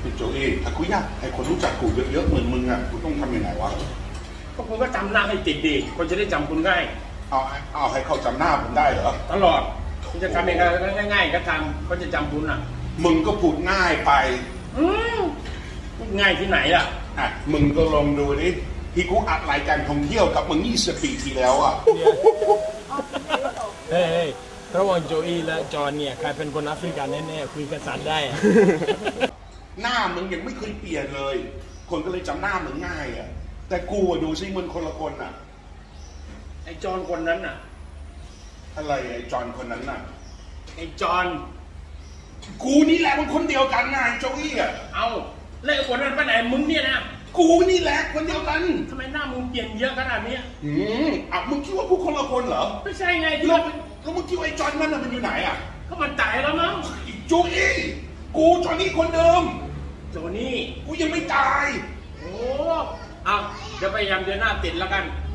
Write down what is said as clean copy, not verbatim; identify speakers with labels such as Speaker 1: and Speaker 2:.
Speaker 1: โจอี้ถ้ากูอยากให้คนรู้จักกูเยอะๆเหมือนมึงอ่ะกูต้องทำยังไงวะ
Speaker 2: ก็คุณก็จำหน้าให้ติดดีคนจะได้จำคุณง่าย
Speaker 1: เอาให้เขาจำหน้าผมได้เหรอ
Speaker 2: ตลอดคุณจะทำยังไงง่ายๆก็ทำเขาจะจำคุณอ่ะ
Speaker 1: มึงก็พูดง่ายไป
Speaker 2: พูดง่ายที่ไหนล่ะ
Speaker 1: มึงก็ลองดูดิที่กูอัดรายการท่องเที่ยวกับมึง20 ปีที่แล้วอ่ะ
Speaker 2: เฮ้ยระหว่างโจอี้และจอห์นเนี่ยใครเป็นคนแอฟริกันแน่ๆคุยภาษาได้
Speaker 1: หน้ามึงยังไม่เคยเปลี่ยนเลยคนก็เลยจำหน้ามึงง่ายอ่ะแต่กูดูซิมึงคนละคนอ่ะ
Speaker 2: ไอ้จอห์นคนนั้นอ่ะ
Speaker 1: อะไรไอ้จอห์นคนนั้นน่ะ
Speaker 2: ไอ้จอห์น
Speaker 1: กูนี่แหละมันคนเดียวกันไงโจอี้อ่ะ
Speaker 2: เอาแล้วไอ้คนนั้นไปไหนมึงเนี่ยนะ
Speaker 1: กูนี่แหละคนเดียวกัน
Speaker 2: ทำไมหน้ามึงเปลี่ยนเยอะขนาดนี้
Speaker 1: มึงคิดว่ากูคนละคนเหรอ
Speaker 2: ไม่ใช่ไง
Speaker 1: แล้วมึงคิดว่าไอ้จอห์นนั่นมันอยู่ไหนอ่ะ
Speaker 2: ก็มันตายแล้วมั้ง
Speaker 1: โจอี้กูจอห์นนี่คนเดิม
Speaker 2: โจนี่
Speaker 1: กูยังไม่ตาย
Speaker 2: โอ้เอาเดี๋ยวพยายามเดินหน้าติดแล้วกัน